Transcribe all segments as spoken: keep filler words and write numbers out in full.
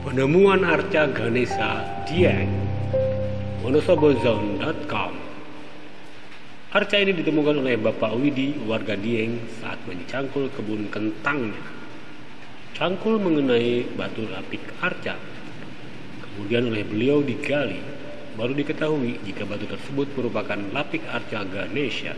Penemuan arca Ganesha Dieng, wonosobozone titik com. Arca ini ditemukan oleh Bapak Widi, warga Dieng, saat mencangkul kebun kentangnya. Cangkul mengenai batu lapik arca. Kemudian oleh beliau digali, baru diketahui jika batu tersebut merupakan lapik arca Ganesha.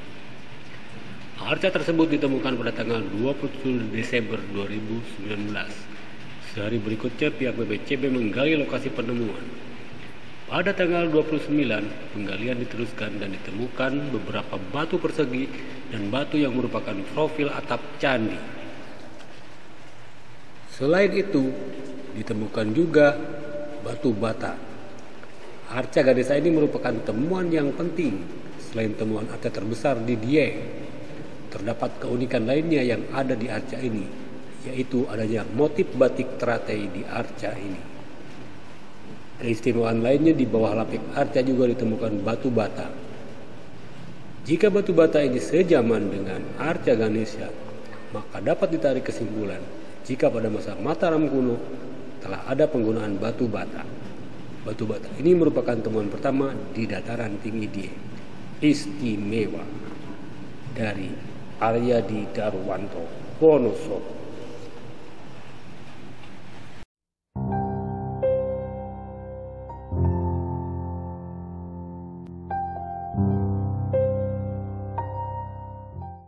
Arca tersebut ditemukan pada tanggal dua puluh tujuh Desember dua ribu sembilan belas. Sehari berikutnya pihak B P C B menggali lokasi penemuan. Pada tanggal dua puluh sembilan, penggalian diteruskan dan ditemukan beberapa batu persegi dan batu yang merupakan profil atap candi. Selain itu, ditemukan juga batu bata. Arca Ganesha ini merupakan temuan yang penting. Selain temuan arca terbesar di Dieng, terdapat keunikan lainnya yang ada di arca ini, yaitu adanya motif batik teratai di arca ini. Keistimewaan lainnya, di bawah lapik arca juga ditemukan batu bata. Jika batu bata ini sejaman dengan arca Ganesha, maka dapat ditarik kesimpulan jika pada masa Mataram kuno telah ada penggunaan batu bata. Batu bata ini merupakan temuan pertama di dataran tinggi Dieng. Istimewa. Dari Aryadi Darwanto, Wonosobo.